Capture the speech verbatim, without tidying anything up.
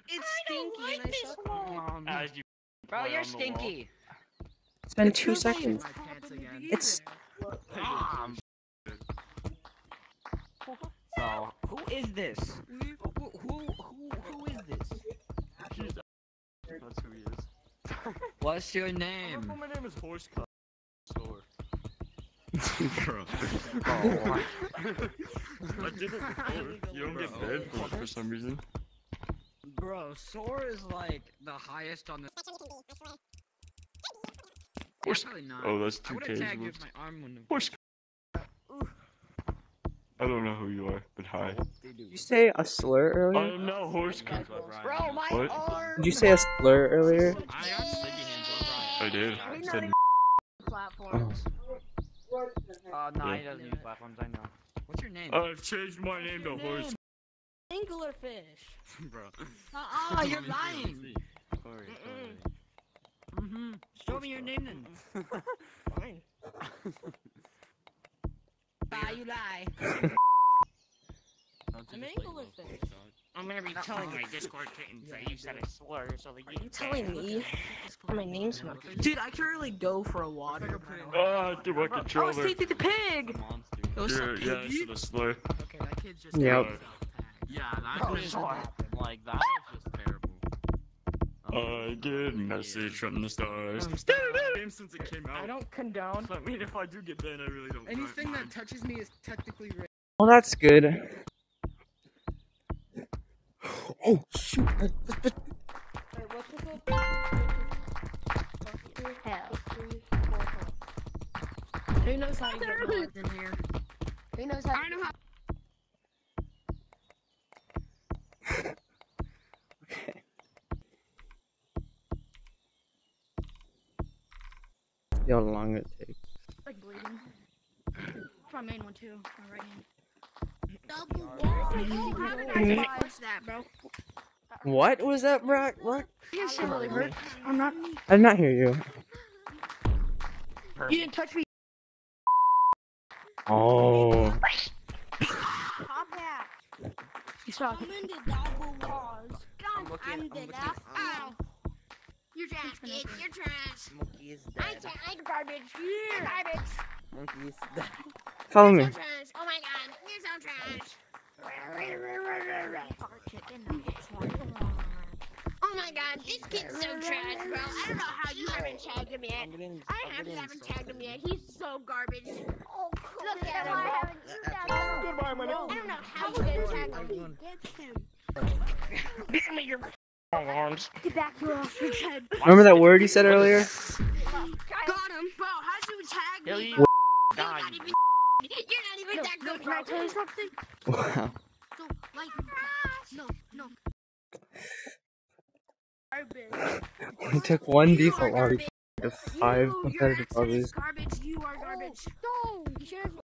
It's stinky like and I suck um, As you Bro, you're stinky. It's been it's two seconds. It's. Um, so, who is this? Who, who, who, who is this? That's who he is. What's your name? My name is Horse Cut. Sore. Bro. Oh, I did it before. You don't get banned for it for some reason. bro, sore is like the highest on the. Horse. Probably not. Oh, that's I two would have Ks. tagged you if my arm wouldn't have. Horse. I don't know who you are, but hi. Did you say a slur I earlier? am now Horse Cut. Bro, my What? arm! Did you say a slur earlier? I got sticky hands on Brian. I did. I said platforms. Uh, no, he doesn't use platforms, I know. What's your name? I've changed my name to Horse. Anglerfish. Bro. Uh-uh, you're lying! Sorry, Mm-hmm. Show me your name then. Fine. Bye, you lie. I'm anglerfish. I'm gonna be telling my Discord kittens that you said a slur, so that you You telling me my name's not good. Dude, I can really go for a water. Ah, dude, my Oh, it's controller. T T T Pig! It was Yeah, a yeah, it's piggy? a slur. Okay, that kid's just. Yep. Yeah, that Oh, just sorry. happened. Like, that was just terrible. I get message from the stars. Um, Game since it came out. I don't condone. So, I mean, if I do get banned, I really don't. Anything mind. that touches me is technically rape. Well, that's good. Oh, shoot. I- Who knows how to get mods in here? Who knows how to I know how. Okay. See how long it takes. Like bleeding. My main one too. My right hand. Double wall. Oh, how did I Mm. watch that, bro? What was that, Brock? What? Your shit really hurt. I'm not. I did not hear you. You didn't touch me. Oh. Pop that. You saw I'm in the double walls. I'm looking, I'm looking. Ow. You're trash, kid. You're trash. Monkey is I dead. I'm garbage. You're garbage. Monkey is dead. Follow me. You're so trash. Oh my god. You're so trash. Oh my god, this kid's so trash, bro. I don't know how you haven't tagged him yet. I'm getting, I I'm haven't, getting haven't insulted. tagged him yet. He's so garbage. Oh, look at him. I haven't Goodbye, my I don't know how you didn't tag him. Give me your arms. Get back here off your head. Remember that word you said earlier? Got him. Bro, how'd you tag me? He'll Bro? die. You're not even, you're not even that good, Can I tell you something? Wow. So, like, no, no. Garbage. We took one You default are lobby garbage. to five You, competitive your accent lobbies. is garbage. You are garbage. No, you should have